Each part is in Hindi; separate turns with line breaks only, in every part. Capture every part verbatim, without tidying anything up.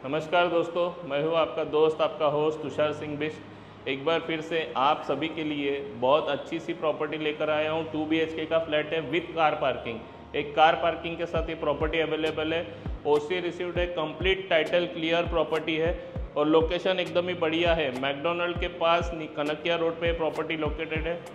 नमस्कार दोस्तों, मैं हूं आपका दोस्त, आपका होस्ट तुषार सिंह बिष्ट। एक बार फिर से आप सभी के लिए बहुत अच्छी सी प्रॉपर्टी लेकर आया हूं। टू बी एच के का फ्लैट है विथ कार पार्किंग। एक कार पार्किंग के साथ ये प्रॉपर्टी अवेलेबल है। ओसी रिसीव्ड है, कंप्लीट टाइटल क्लियर प्रॉपर्टी है और लोकेशन एकदम ही बढ़िया है। मैकडोनल्ड के पास कनकिया रोड पे प्रॉपर्टी लोकेटेड है।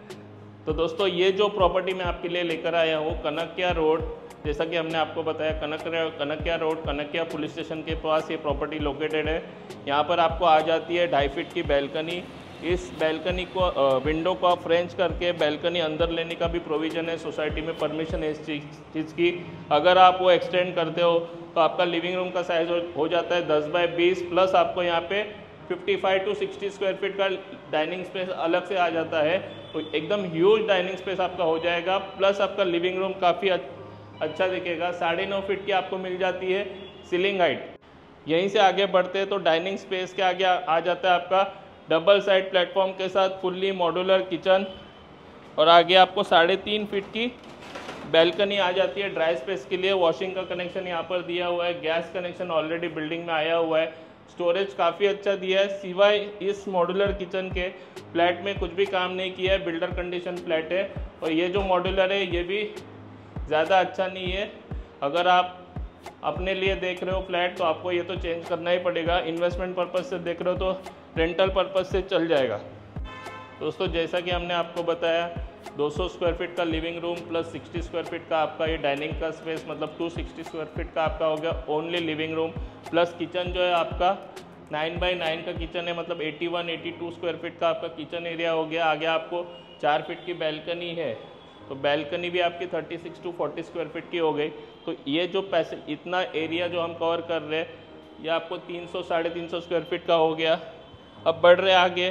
तो दोस्तों, ये जो प्रॉपर्टी मैं आपके लिए लेकर आया हूँ, कनकिया रोड, जैसा कि हमने आपको बताया, Kanakia Kanakia road, Kanakia police station के पास ये प्रॉपर्टी लोकेटेड है। यहाँ पर आपको आ जाती है ढाई फीट की बैल्कनी। इस बैल्कनी को विंडो को आप फ्रेंच करके बैल्कनी अंदर लेने का भी प्रोविज़न है। सोसाइटी में परमिशन है इस चीज़ की। अगर आप वो एक्सटेंड करते हो तो आपका लिविंग रूम का साइज़ हो जाता है दस बाई बीस, प्लस आपको यहाँ पे पचपन टू साठ स्क्वायर फीट का डाइनिंग स्पेस अलग से आ जाता है। तो एकदम ह्यूज डाइनिंग स्पेस आपका हो जाएगा, प्लस आपका लिविंग रूम काफ़ी अच्छा दिखेगा। साढ़े नौ फीट की आपको मिल जाती है सीलिंग हाइट। यहीं से आगे बढ़ते हैं तो डाइनिंग स्पेस के आगे आ जाता है आपका डबल साइड प्लेटफॉर्म के साथ फुल्ली मॉड्यूलर किचन, और आगे आपको साढ़े तीन फीट की बैल्कनी आ जाती है ड्राई स्पेस के लिए। वॉशिंग का कनेक्शन यहाँ पर दिया हुआ है, गैस कनेक्शन ऑलरेडी बिल्डिंग में आया हुआ है, स्टोरेज काफ़ी अच्छा दिया है। सिवाय इस मॉड्यूलर किचन के फ्लैट में कुछ भी काम नहीं किया है, बिल्डर कंडीशन फ्लैट है। और ये जो मॉड्यूलर है ये भी ज़्यादा अच्छा नहीं है। अगर आप अपने लिए देख रहे हो फ्लैट तो आपको ये तो चेंज करना ही पड़ेगा। इन्वेस्टमेंट पर्पज़ से देख रहे हो तो रेंटल पर्पज़ से चल जाएगा। दोस्तों, जैसा कि हमने आपको बताया, दो सौ स्क्वायर फीट का लिविंग रूम प्लस साठ स्क्वायर फीट का आपका ये डाइनिंग का स्पेस, मतलब दो सौ साठ स्क्वायर फीट का आपका हो गया only living room. Plus kitchen जो है आपका नाइन बाई नाइन का किचन है, मतलब इक्यासी बयासी स्क्वायर फीट का आपका किचन एरिया हो गया। आगे आपको चार फीट की बैल्कनी है, तो बैल्कनी भी आपकी छत्तीस टू चालीस स्क्वायर फीट की हो गई। तो ये जो पैसे इतना एरिया जो हम कवर कर रहे हैं, ये आपको तीन सौ साढ़े तीन सौ स्क्वायर फीट का हो गया। अब बढ़ रहे आगे।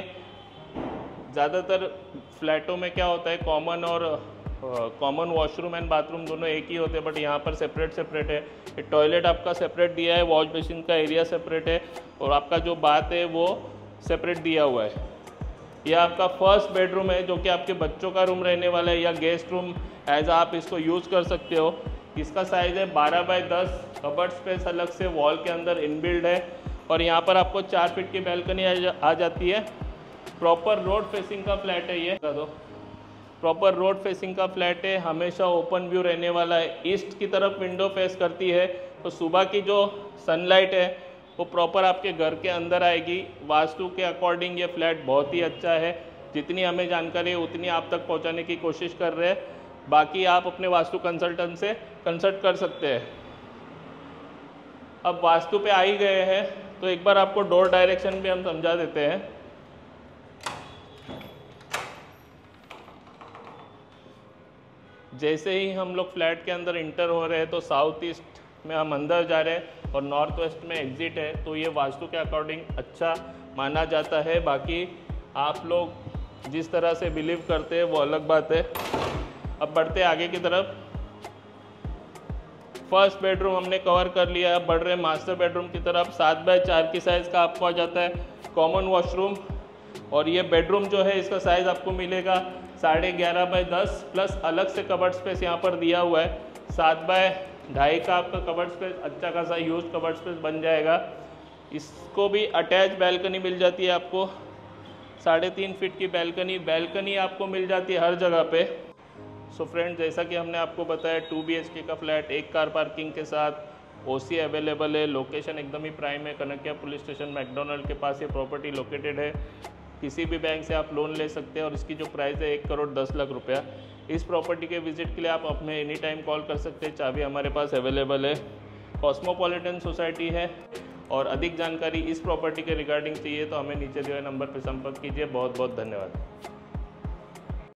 ज़्यादातर फ्लैटों में क्या होता है, कॉमन और कॉमन वॉशरूम एंड बाथरूम दोनों एक ही होते हैं, बट यहाँ पर सेपरेट सेपरेट है। ये टॉयलेट आपका सेपरेट दिया है, वॉश बेसिन का एरिया सेपरेट है, और आपका जो बाथ है वो सेपरेट दिया हुआ है। यह आपका फर्स्ट बेडरूम है, जो कि आपके बच्चों का रूम रहने वाला है या गेस्ट रूम एज आप इसको यूज़ कर सकते हो। इसका साइज़ है बारह बाई दस, कबर्ड स्पेस अलग से वॉल के अंदर इनबिल्ड है, और यहाँ पर आपको चार फीट की बैल्कनी आ, जा, आ जाती है। प्रॉपर रोड फेसिंग का फ्लैट है ये। दो प्रॉपर रोड फेसिंग का फ्लैट है, हमेशा ओपन व्यू रहने वाला है। ईस्ट की तरफ विंडो फेस करती है, तो सुबह की जो सनलाइट है वो प्रॉपर आपके घर के अंदर आएगी। वास्तु के अकॉर्डिंग ये फ्लैट बहुत ही अच्छा है। जितनी हमें जानकारी है उतनी आप तक पहुंचाने की कोशिश कर रहे हैं। बाकी आप अपने वास्तु कंसल्टेंट से कंसल्ट कर सकते हैं। अब वास्तु पे आ ही गए हैं तो एक बार आपको डोर डायरेक्शन भी हम समझा देते हैं। जैसे ही हम लोग फ्लैट के अंदर इंटर हो रहे हैं तो साउथ ईस्ट में हम अंदर जा रहे हैं और नॉर्थ वेस्ट में एग्जिट है, तो ये वास्तु के अकॉर्डिंग अच्छा माना जाता है। बाकी आप लोग जिस तरह से बिलीव करते हैं वो अलग बात है। अब बढ़ते आगे की तरफ। फर्स्ट बेडरूम हमने कवर कर लिया है। अब बढ़ रहे मास्टर बेडरूम की तरफ। सात बाय चार की साइज़ का आपको आ जाता है कॉमन वॉशरूम, और ये बेडरूम जो है इसका साइज़ आपको मिलेगा साढ़े ग्यारह बाई दस, प्लस अलग से कबर्ड स्पेस यहाँ पर दिया हुआ है। सात बाय ढाई का आपका कबर्ड स्पेस, अच्छा खासा यूज कबर्ड स्पेस बन जाएगा। इसको भी अटैच बैल्कनी मिल जाती है आपको, साढ़े तीन फीट की बैल्कनी बैल्कनी आपको मिल जाती है हर जगह पे। सो फ्रेंड, जैसा कि हमने आपको बताया, टू बी एच के का फ्लैट एक कार पार्किंग के साथ ओसी अवेलेबल है। लोकेशन एकदम ही प्राइम है, कनकिया पुलिस स्टेशन मैकडोनल्ड के पास ये प्रॉपर्टी लोकेटेड है। किसी भी बैंक से आप लोन ले सकते हैं और इसकी जो प्राइस है एक करोड़ दस लाख रुपया। इस प्रॉपर्टी के विजिट के लिए आप हमें एनी टाइम कॉल कर सकते हैं, चाबी हमारे पास अवेलेबल है। कॉस्मोपॉलिटन सोसाइटी है, और अधिक जानकारी इस प्रॉपर्टी के रिगार्डिंग चाहिए तो हमें नीचे दिए हुए नंबर पर संपर्क कीजिए। बहुत बहुत धन्यवाद।